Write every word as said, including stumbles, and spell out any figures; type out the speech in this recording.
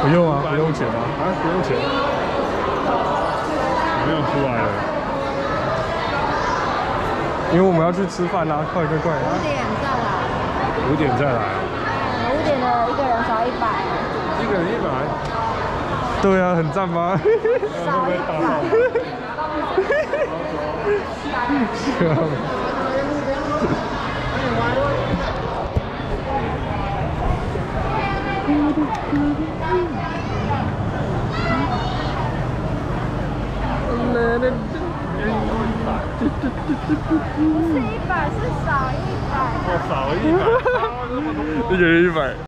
不用啊，不用钱啊，啊，不用钱，不用出来了，因为我们要去吃饭啦，快快快！ 五点再来。 五点再来。 五点的一个人少一百。 一个人一百。对啊，很赞吗？ 少一百。不是一百，是少一百。哦，少一百，一个人一百。